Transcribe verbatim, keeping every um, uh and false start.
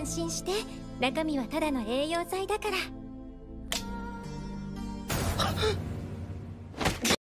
心して、中身はただの栄養剤だから。